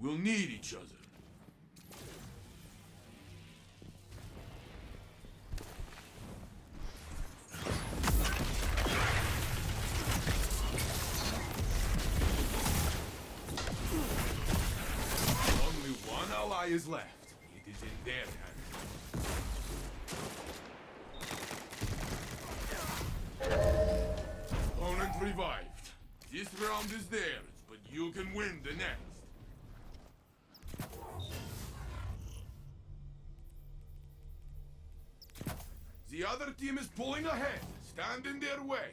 We'll need each other. Only one ally is left. It is in their hands. Opponent revived. This round is theirs, but you can win the next. The other team is pulling ahead. Stand in their way.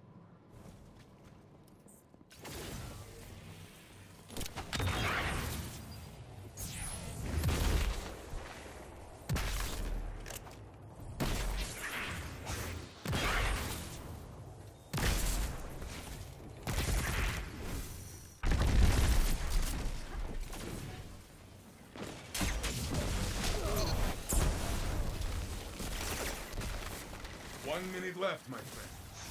One minute left, my friend.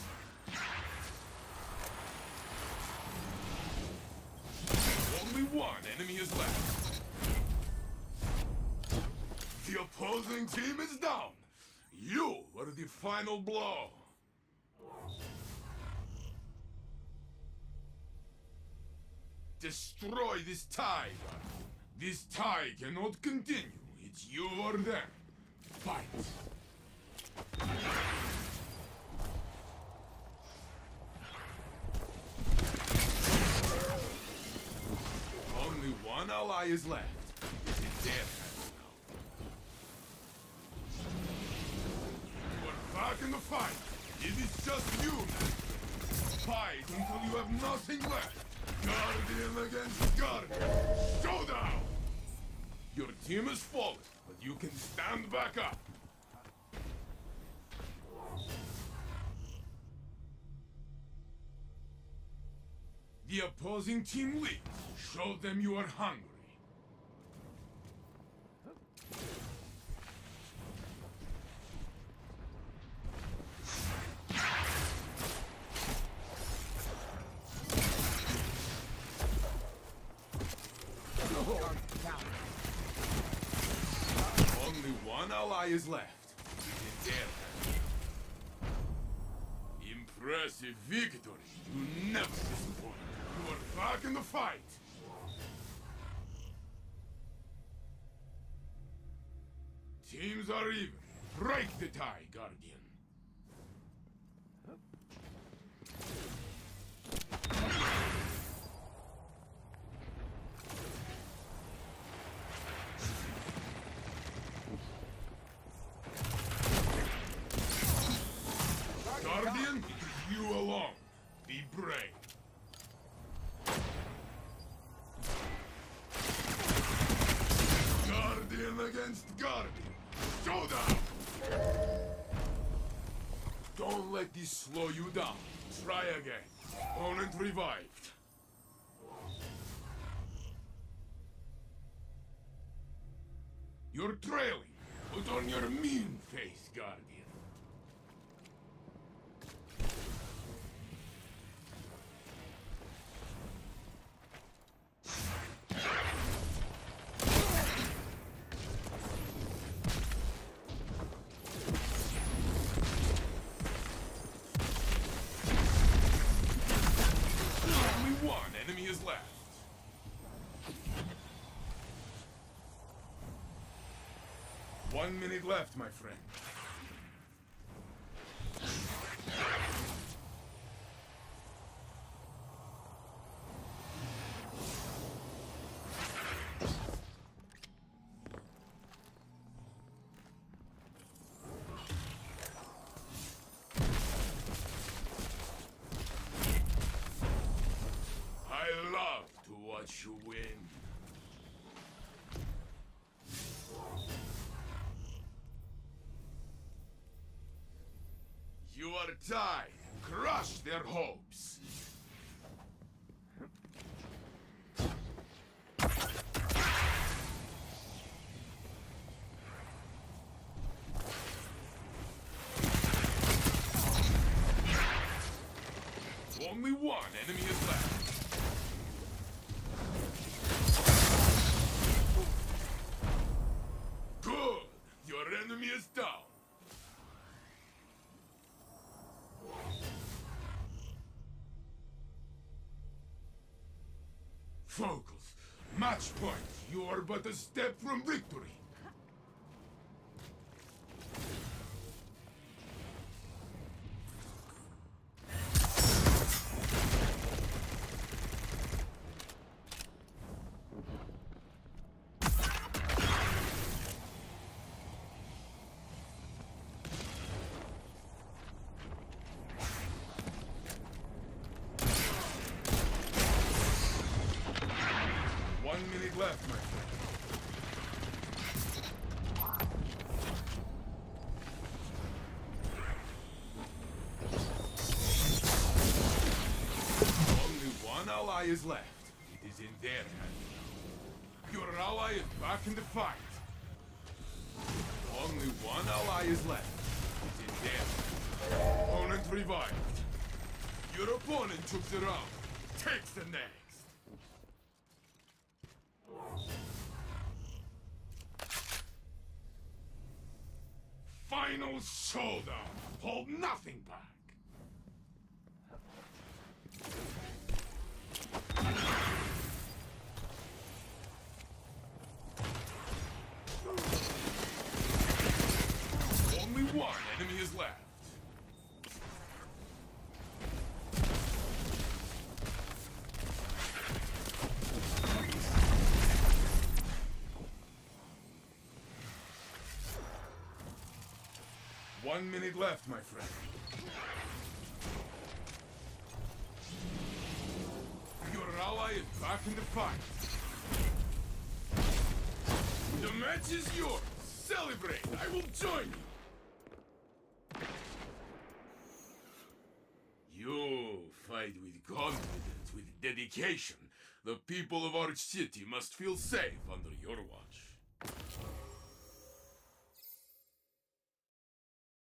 Only one enemy is left. The opposing team is down. You are the final blow. Destroy this tie. This tie cannot continue. It's you or them. Fight. Only one ally is left. It's in their hands now. You are back in the fight. It is just you now. Fight until you have nothing left. Guardian against Guardian. Showdown! Your team is fallen, but you can stand back up. The opposing team leads. Show them you are hungry. Only one ally is left. It is their hand. Impressive victory. You never disappoint. You are back in the fight! Teams are even. Break the tie, Guardian. Guardian, it is you alone. Be brave. Guardian against Guardian. Showdown! Don't let this slow you down. Try again. Opponent revived. You're trailing. Put on your mean face, Guardian. Enemy is left. One minute left, my friend. I love to watch you win. You are tied. Crush their hopes. Only one enemy is left. Focus. Match point. You are but a step from victory. Left, my friend. Only one ally is left. It is in their hands. Your ally is back in the fight. Only one ally is left. It is in their hands. Opponent revived. Your opponent took the round. Takes the next. Final showdown! Hold nothing back! Only one enemy is left. One minute left, my friend. Your ally is back in the fight. The match is yours. Celebrate. I will join you. You fight with confidence, with dedication. The people of our city must feel safe under your watch.